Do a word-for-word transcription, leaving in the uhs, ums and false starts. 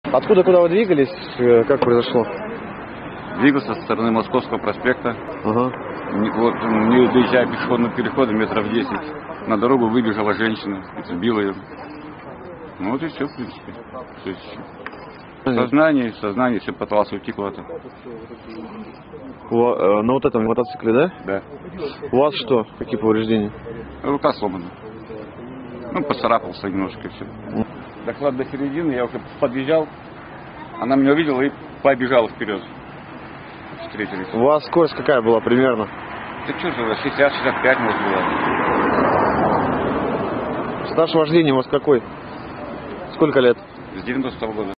Откуда куда вы двигались? Как произошло? Двигался со стороны Московского проспекта. Ага. Не, вот, не доезжая пешеходным переходом метров десять. На дорогу выбежала женщина, сбила ее. Ну вот и все, в принципе. Все еще. Сознание, сознание, все пытался уйти куда-то. У, на вот этом мотоцикле, да? Да. У вас что? Какие повреждения? Рука сломана. Ну, поцарапался немножко, все. Дошла до середины, я уже подъезжал. Она меня увидела и побежала вперед. Встретились. У вас скорость какая была примерно? Да что же, шестьдесят — шестьдесят пять, может, было. Стаж вождения у вас какой? Сколько лет? С девяностого года.